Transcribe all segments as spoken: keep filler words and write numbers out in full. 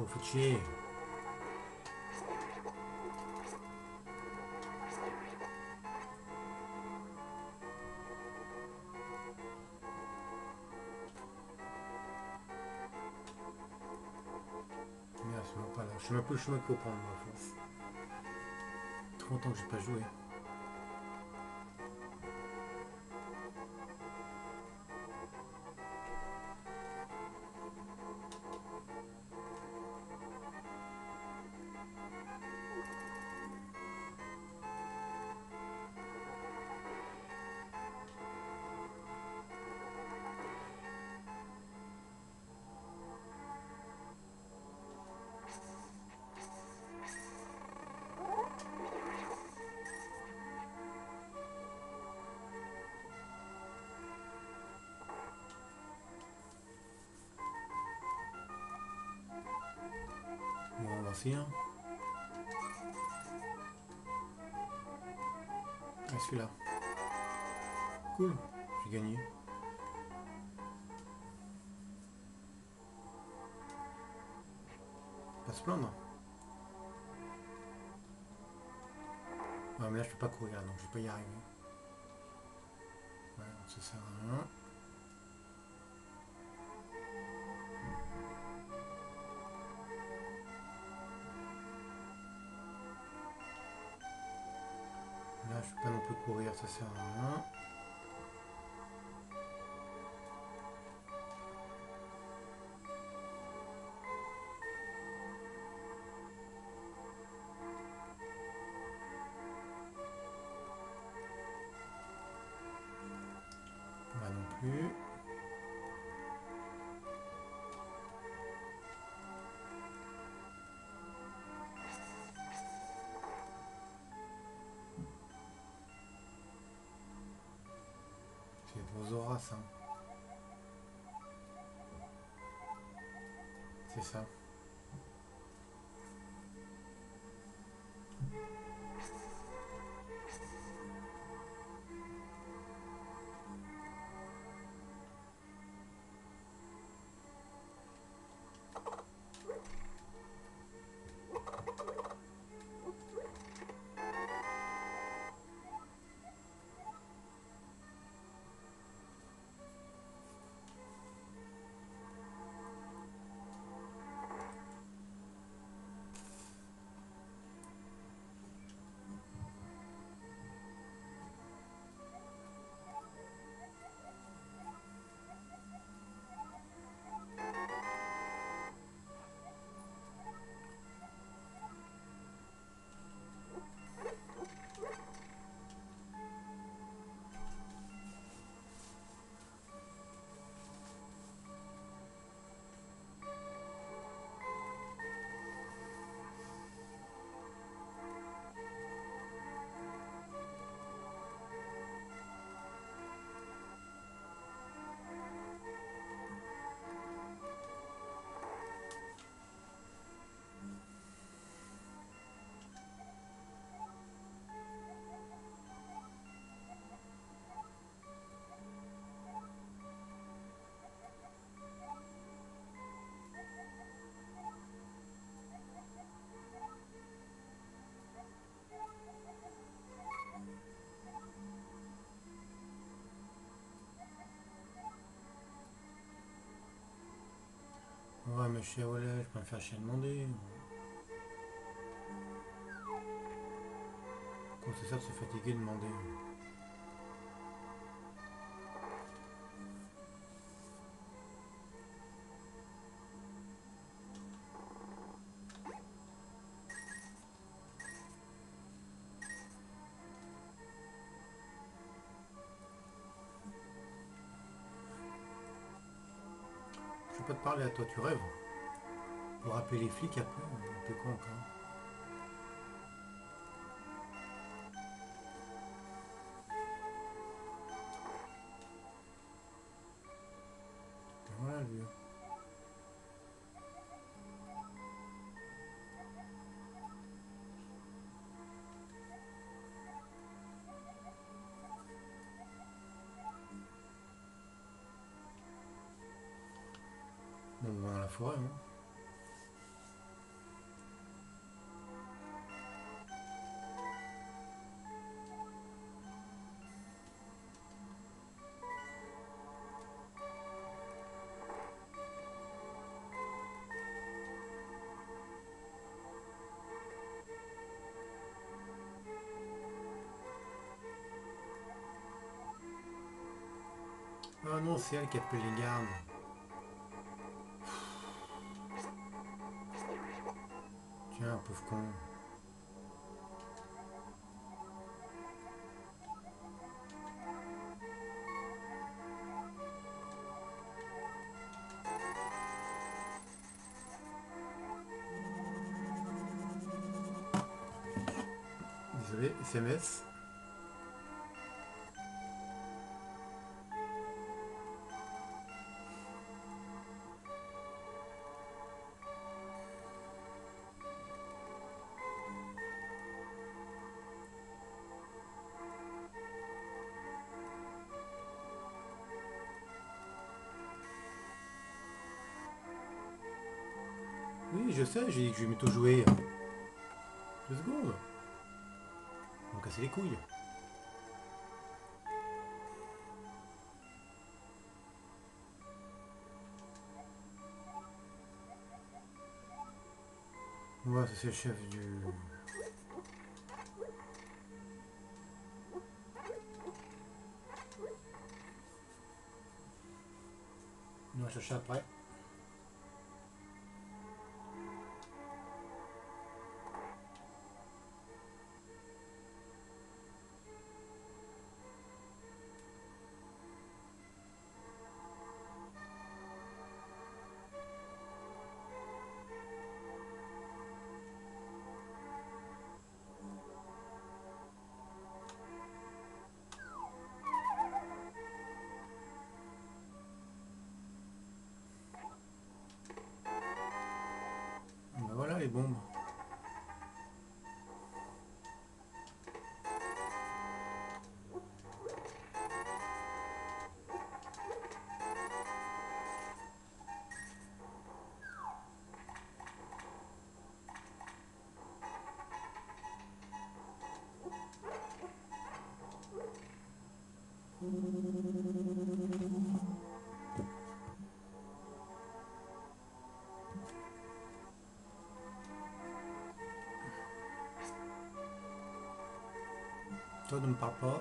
vous faites chier. Merde, je suis même pas là. Je sais même plus le chemin qu'il faut prendre, moi, à force. Trop longtemps que j'ai pas joué. Bon, on va finir. Ah, celui-là. Cool, j'ai gagné. Pas se plaindre. Ouais, mais là je peux pas courir, donc je vais pas y arriver. Ouais, ça sert à rien. Là je peux pas non plus courir, ça sert à rien. Là non plus. C'est vos auras, ça. C'est ça. Ouais, mais je suis à Wallet, je peux me faire chier à demander. Quand c'est ça de se fatiguer de demander. Je peux pas te parler à toi, tu rêves. Pour rappeler les flics après, t'es quoi encore? Voilà lui. Bon, on va dans la forêt, hein. Oh non, c'est elle qui appelle les gardes. Tiens, pauvre con. Désolé, S M S. Oui, je sais, j'ai dit que je vais m'auto jouer. Deux secondes. On me casser les couilles. Ouais, ça c'est le chef du... On va chercher après. Ben voilà les bombes. Toi ne me parle pas.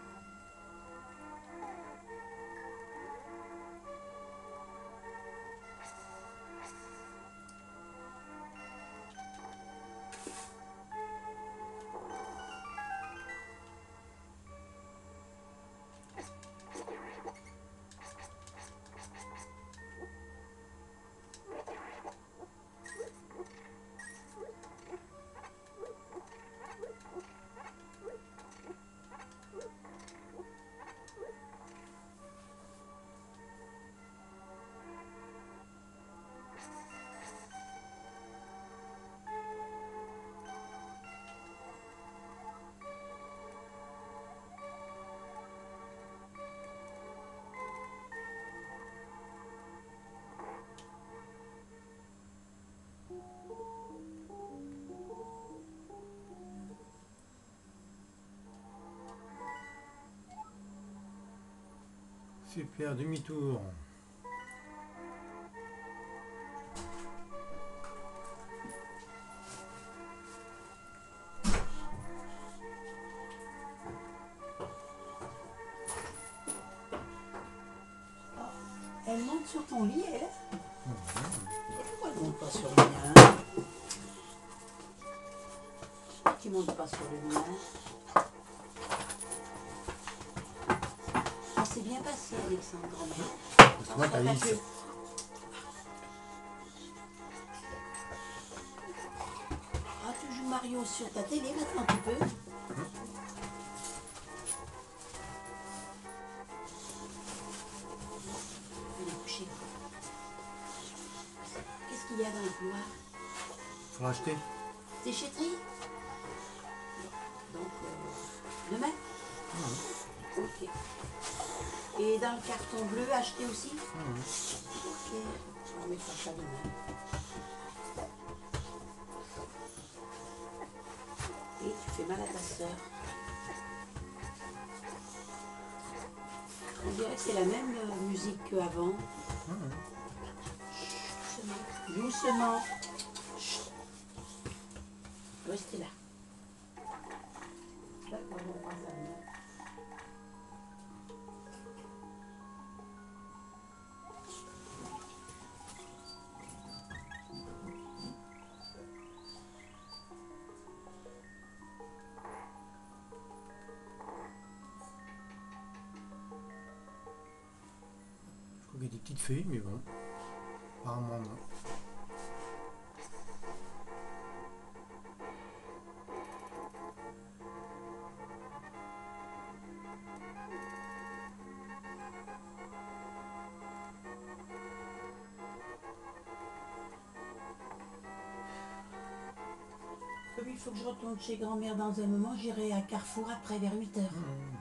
Super, demi-tour. Elle monte sur ton lit, elle. Mmh. Et pourquoi elle monte pas sur le mien? Tu montes pas sur le mien. Ça s'est bien passé, Alexandre. Parce que moi, Parce t'as que- dit. Ah, tu joues Mario sur ta télé maintenant, tu peux. Elle est couchée. Qu'est-ce qu'il y a dans le couloir? Faut acheter. Déchetterie? Donc, euh, demain? Mmh. Ok. Et dans le carton bleu, acheté aussi? Mmh. Ok. On mettra ça demain. Et tu fais mal à ta soeur. On dirait que c'est la même euh, musique qu'avant. Mmh. Doucement. Doucement. Chut. Restez là. D'accord, on passe à demain. trouvé des petites fées, mais bon, apparemment non. Comme il faut que je retourne chez grand-mère dans un moment, j'irai à Carrefour après vers huit heures. Mmh.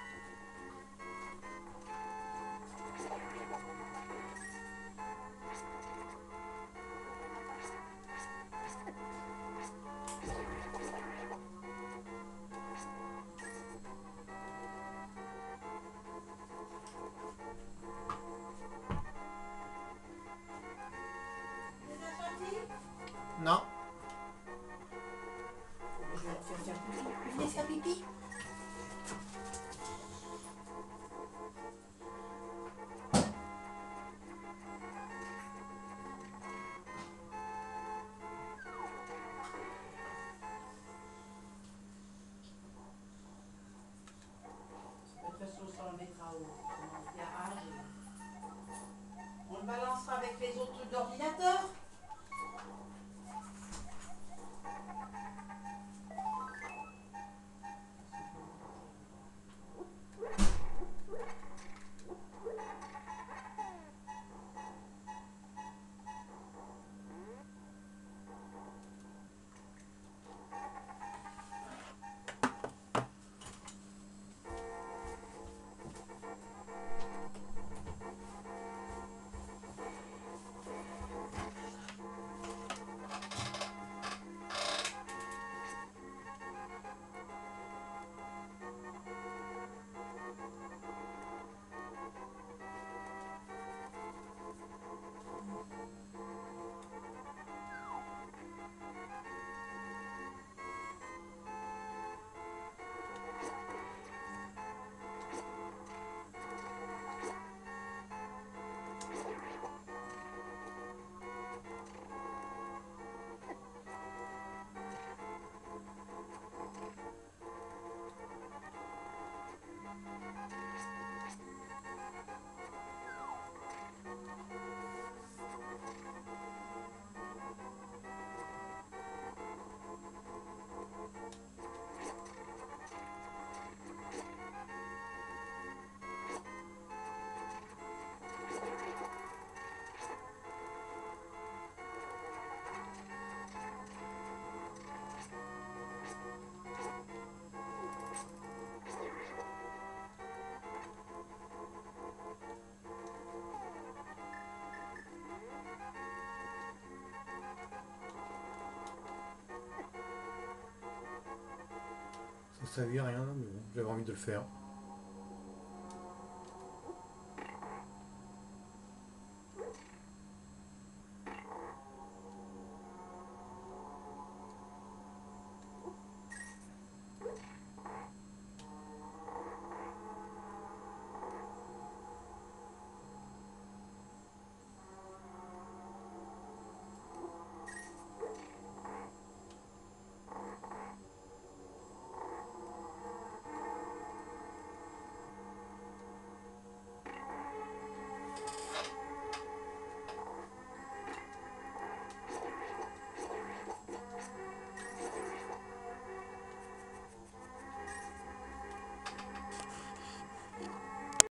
Non. Je vais te faire faire pipi. Vous venez faire pipi? De toute façon, ça on le mettra au garage. On le balancera avec les autres trucs d'ordinateur. Ça servait à rien, mais bon, j'avais envie de le faire.